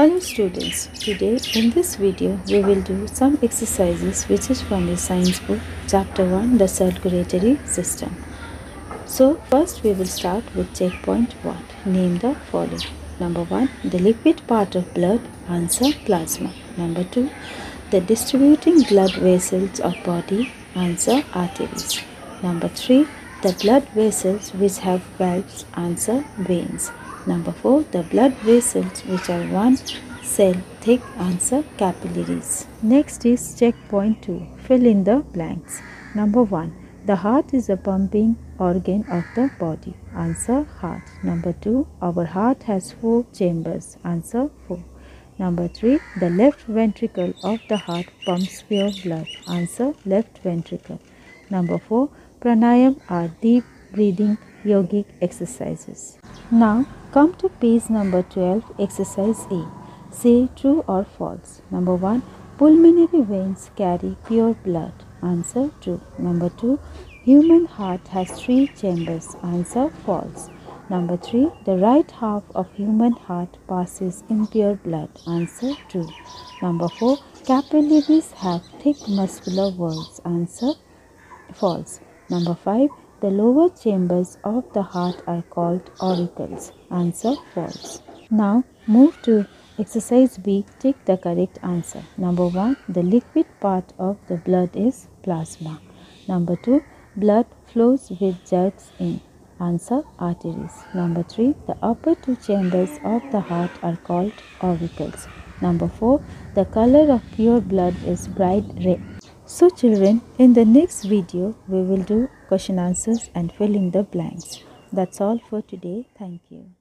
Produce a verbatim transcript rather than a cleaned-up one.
Hello students, today in this video we will do some exercises which is from the science book chapter one, the circulatory system. So first we will start with checkpoint one. Name the following. Number one, the liquid part of blood. Answer, plasma. Number two, the distributing blood vessels of body. Answer, arteries. Number three, the blood vessels which have valves. Answer, veins. Number four, the blood vessels which are one cell thick. Answer, capillaries. Next is checkpoint two. Fill in the blanks. Number one, the heart is a pumping organ of the body. Answer, heart. Number two, our heart has four chambers. Answer, four. Number three, the left ventricle of the heart pumps pure blood. Answer, left ventricle. Number four, pranayam are deep breathing yogic exercises. Now come to page number twelve, exercise A. Say true or false. Number one, pulmonary veins carry pure blood. Answer, true. Number two, human heart has three chambers. Answer, false. Number three, the right half of human heart passes impure blood. Answer, true. Number four, capillaries have thick muscular walls. Answer, false. Number five, the lower chambers of the heart are called auricles. Answer, false. Now move to exercise B. Take the correct answer. Number one, the liquid part of the blood is plasma. Number two, blood flows with jerks in. Answer, arteries. Number three, the upper two chambers of the heart are called auricles. Number four, the color of pure blood is bright red. So children, in the next video, we will do question answers and fill in the blanks. That's all for today. Thank you.